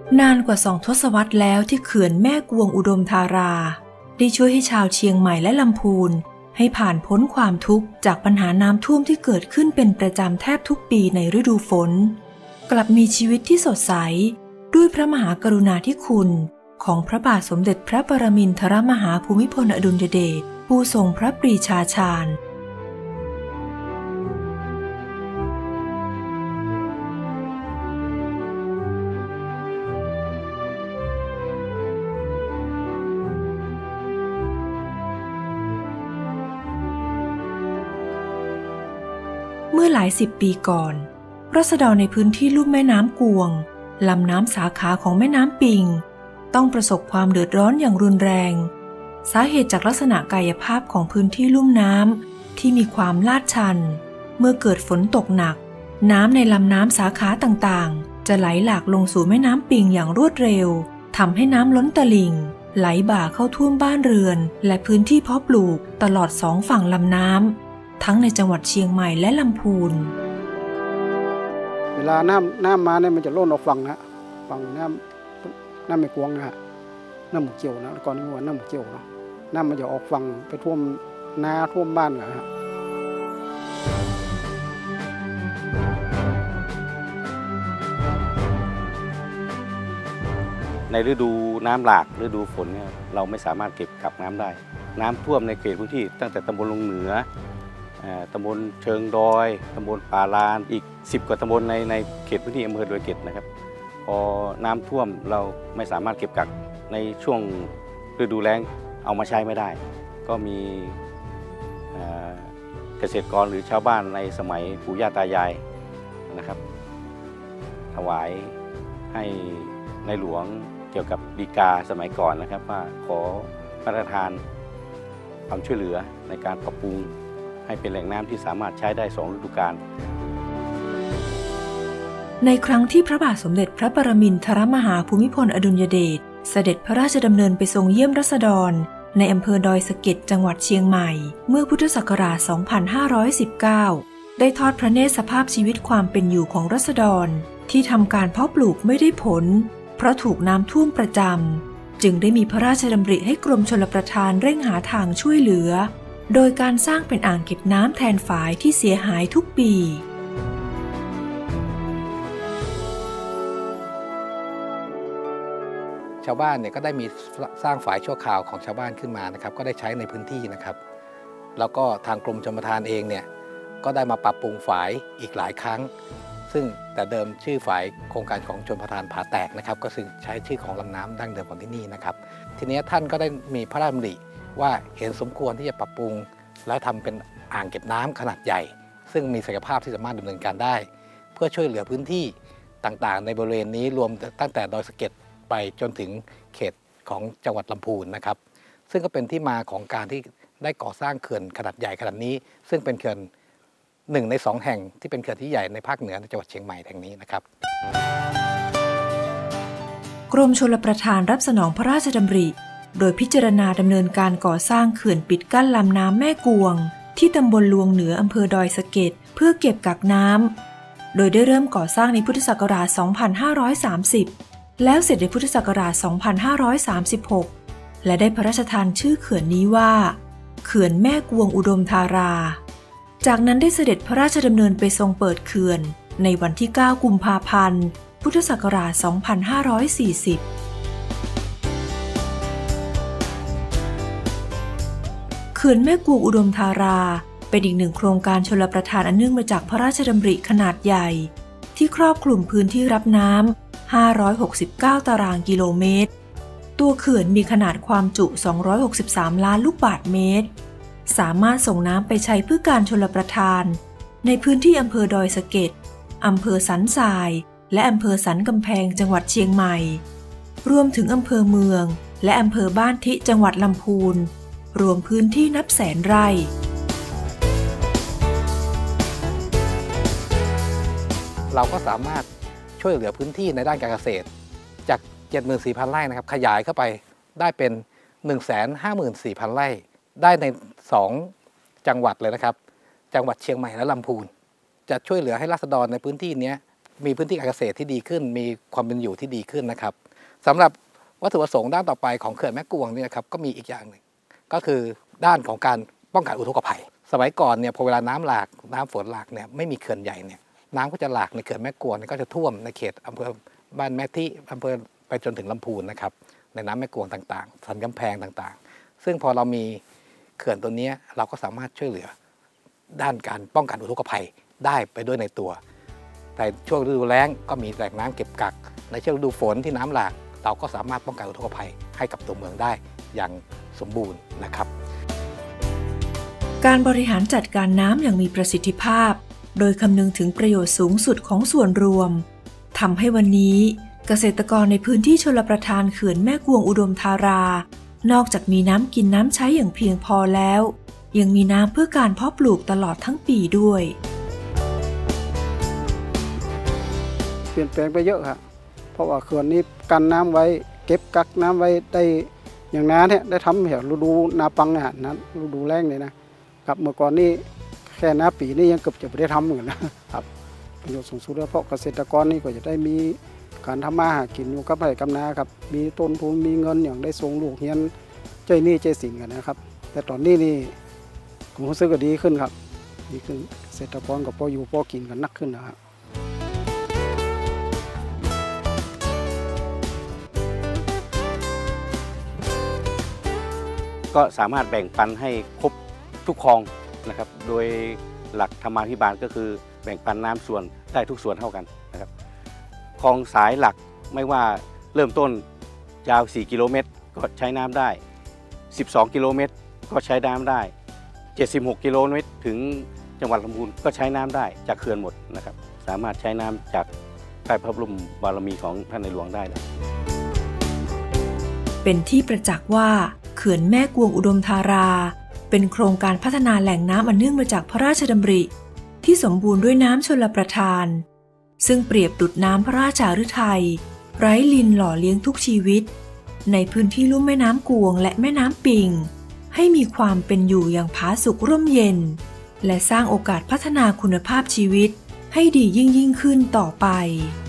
นานกว่า2 ทศวรรษแล้วที่เขื่อนแม่กวงอุดมธาราได้ช่วยให้ชาวเชียงใหม่และลำพูนให้ผ่านพ้นความทุกข์จากปัญหาน้ำท่วมที่เกิดขึ้นเป็นประจำแทบทุกปีในฤดูฝนกลับมีชีวิตที่สดใสด้วยพระมหากรุณาธิคุณของพระบาทสมเด็จพระปรมินทรมหาภูมิพลอดุลยเดชผู้ทรงพระปรีชาญาณเมื่อหลาย10 ปีก่อนราษฎรในพื้นที่ลุ่มแม่น้ำกวงลำน้ำสาขาของแม่น้ำปิงต้องประสบความเดือดร้อนอย่างรุนแรงสาเหตุจากลักษณะกายภาพของพื้นที่ลุ่มน้ำที่มีความลาดชันเมื่อเกิดฝนตกหนักน้ำในลำน้ำสาขาต่างๆจะไหลหลากลงสู่แม่น้ำปิงอย่างรวดเร็วทำให้น้ำล้นตลิ่งไหลบ่าเข้าท่วมบ้านเรือนและพื้นที่เพาะปลูกตลอด2 ฝั่งลำน้ำทั้งในจังหวัดเชียงใหม่และลำพูนเวลาน้ำมาเนี่ยมันจะล้นออกฝั่งนะฝั่งน้ำไม่กวงนะฮะน้ำหมูเกี่ยวนะก่อนนี้ว่าน้ำหมูเกี่ยวเนาะน้ำมันจะออกฝั่งไปท่วมนาท่วมบ้านนะฮะในฤดูน้ำหลากฤดูฝนเนี่ยเราไม่สามารถเก็บกักน้ำได้น้ำท่วมในเขตพื้นที่ตั้งแต่ตำบลลงเหนือตำบลเชิงดอยตำบลป่าลานอีก10 กว่าตำบลในเขตพื้นที่อำเภอดอยเกตนะครับพอน้ำท่วมเราไม่สามารถเก็บกักในช่วงฤดูแล้งเอามาใช้ไม่ได้ก็มีเกษตรกรหรือชาวบ้านในสมัยปู่ย่าตายายนะครับถวายให้ในหลวงเกี่ยวกับฎีกาสมัยก่อนนะครับว่าขอพระราชทานความช่วยเหลือในการปรับปรุงให้เป็นแหล่งน้ำที่สามารถใช้ได้2 ฤดูกาลในครั้งที่พระบาทสมเด็จพระปรมินทรมหาภูมิพลอดุลยเดชเสด็จพระราชดำเนินไปทรงเยี่ยมราษฎรในอำเภอดอยสะเก็ดจังหวัดเชียงใหม่เมื่อพุทธศักราช 2519 ได้ทอดพระเนตรสภาพชีวิตความเป็นอยู่ของราษฎรที่ทำการเพาะปลูกไม่ได้ผลเพราะถูกน้ำท่วมประจำจึงได้มีพระราชดำริให้กรมชลประทานเร่งหาทางช่วยเหลือโดยการสร้างเป็นอ่างเก็บน้ำแทนฝายที่เสียหายทุกปีชาวบ้านเนี่ยก็ได้มีสร้างฝายชั่วคราวของชาวบ้านขึ้นมานะครับก็ได้ใช้ในพื้นที่นะครับแล้วก็ทางกรมชลประทานเองเนี่ยก็ได้มาปรับปรุงฝายอีกหลายครั้งซึ่งแต่เดิมชื่อฝายโครงการของชลประทานผาแตกนะครับก็คือใช้ชื่อของลำน้ำดั้งเดิมของที่นี่นะครับทีนี้ท่านก็ได้มีพระราชดำริว่าเห็นสมควรที่จะปรับปรุงแล้วทำเป็นอ่างเก็บน้ำขนาดใหญ่ซึ่งมีศักยภาพที่สามารถดำเนินการได้เพื่อช่วยเหลือพื้นที่ต่างๆในบริเวณนี้รวมตั้งแต่ดอยสะเก็ดไปจนถึงเขตของจังหวัดลำพูนนะครับซึ่งก็เป็นที่มาของการที่ได้ก่อสร้างเขื่อนขนาดใหญ่ขนาดนี้ซึ่งเป็นเขื่อน1 ใน 2 แห่งที่เป็นเขื่อนที่ใหญ่ในภาคเหนือในจังหวัดเชียงใหม่แห่งนี้นะครับกรมชลประทานรับสนองพระราชดำริโดยพิจารณาดำเนินการก่อสร้างเขื่อนปิดกั้นลำน้ำแม่กวงที่ตำบลลวงเหนืออำเภอดอยสะเก็ดเพื่อเก็บกักน้ำโดยได้เริ่มก่อสร้างในพุทธศักราช 2530 แล้วเสร็จในพุทธศักราช 2536 และได้พระราชทานชื่อเขื่อนนี้ว่าเขื่อนแม่กวงอุดมธาราจากนั้นได้เสด็จพระราชดำเนินไปทรงเปิดเขื่อนในวันที่ 9 กุมภาพันธ์ พุทธศักราช 2540เขื่อนแม่กวงอุดมธาราเป็นอีก1 โครงการชลประทานอันเนื่องมาจากพระราชดำริขนาดใหญ่ที่ครอบคลุมพื้นที่รับน้ำ569 ตารางกิโลเมตรตัวเขื่อนมีขนาดความจุ263 ล้านลูกบาศก์เมตรสามารถส่งน้ำไปใช้เพื่อการชลประทานในพื้นที่อำเภอดอยสะเก็ดอำเภอสันทรายและอำเภอสันกำแพงจังหวัดเชียงใหม่รวมถึงอำเภอเมืองและอำเภอบ้านทิจังหวัดลำพูนรวมพื้นที่นับแสนไร่เราก็สามารถช่วยเหลือพื้นที่ในด้านการเกษตรจาก 74,000 ไร่นะครับขยายเข้าไปได้เป็น 154,000 ไร่ได้ใน2 จังหวัดเลยนะครับจังหวัดเชียงใหม่และลำพูนจะช่วยเหลือให้ราษฎรในพื้นที่นี้มีพื้นที่การเกษตรที่ดีขึ้นมีความเป็นอยู่ที่ดีขึ้นนะครับสำหรับวัตถุประสงค์ด้านต่อไปของเขื่อนแม่กวงเนี่ยครับก็มีอีกอย่างหนึ่งก็คือด้านของการป้องกันอุทกภัยสมัยก่อนเนี่ยพอเวลาน้ำหลากน้ำฝนหลากเนี่ยไม่มีเขื่อนใหญ่เนี่ยน้ำก็จะหลากในเขื่อนแม่กวงก็จะท่วมในเขตอำเภอบ้านแม่ที่อำเภอไปจนถึงลำพูนนะครับในน้ำแม่กวงต่างๆสันกำแพงต่างๆซึ่งพอเรามีเขื่อนตัวนี้เราก็สามารถช่วยเหลือด้านการป้องกันอุทกภัยได้ไปด้วยในตัวแต่ช่วงฤดูแล้งก็มีแหล่งน้ำเก็บกักในช่วงฤดูฝนที่น้ำหลากเราก็สามารถป้องกันอุทกภัยให้กับตัวเมืองได้อย่างสมบูรณ์นะครับการบริหารจัดการน้ำอย่างมีประสิทธิภาพโดยคำนึงถึงประโยชน์สูงสุดของส่วนรวมทำให้วันนี้เกษตรกรในพื้นที่ชลประทานเขื่อนแม่กวงอุดมธารานอกจากมีน้ำกินน้ำใช้อย่างเพียงพอแล้วยังมีน้ำเพื่อการเพาะปลูกตลอดทั้งปีด้วยเปลี่ยนแปลงไปเยอะครับเพราะว่าเขื่อนนี้กันน้ำไว้เก็บกักน้ำไว้ได้อย่างน้าเนี่ยได้ทำเหรอฤดูนาปังนะนั้นฤดูแล้งเนี่ยนะครับเมื่อก่อนนี้แค่น้าปีนี่ยังเกือบจะไม่ได้ทำเหมือนนะครับประโยชน์สูงสุดเพราะเกษตรกรนี่ก็จะได้มีการทำมาหากินอยู่กับไร่กับนาครับมีต้นทุนมีเงินอย่างได้ส่งลูกเรียนใจนี่ใจสินกันนะครับแต่ตอนนี้นี่ผมรู้สึกก็ดีขึ้นครับดีขึ้นเกษตรกรก็พออยู่พอกินกันนักขึ้นนะครับก็สามารถแบ่งปันให้ครบทุกคลองนะครับโดยหลักธรรมาภิบาลก็คือแบ่งปันน้ำส่วนได้ทุกส่วนเท่ากันนะครับคลองสายหลักไม่ว่าเริ่มต้นยาว4 กิโลเมตรก็ใช้น้ำได้12 กิโลเมตรก็ใช้น้ำได้76 กิโลเมตรถึงจังหวัดลำพูนก็ใช้น้ำได้จากเขื่อนหมดนะครับสามารถใช้น้ำจากใต้พระบรมบารมีของท่านในหลวงได้นะเป็นที่ประจักษ์ว่าเขื่อนแม่กวงอุดมธาราเป็นโครงการพัฒนาแหล่งน้ำอันเนื่องมาจากพระราชดำริที่สมบูรณ์ด้วยน้ำชลประทานซึ่งเปรียบดุจน้ำพระราชาฤทัยไร้ลินหล่อเลี้ยงทุกชีวิตในพื้นที่ลุ่มแม่น้ำกวงและแม่น้ำปิงให้มีความเป็นอยู่อย่างผาสุกร่มเย็นและสร้างโอกาสพัฒนาคุณภาพชีวิตให้ดียิ่งขึ้นต่อไป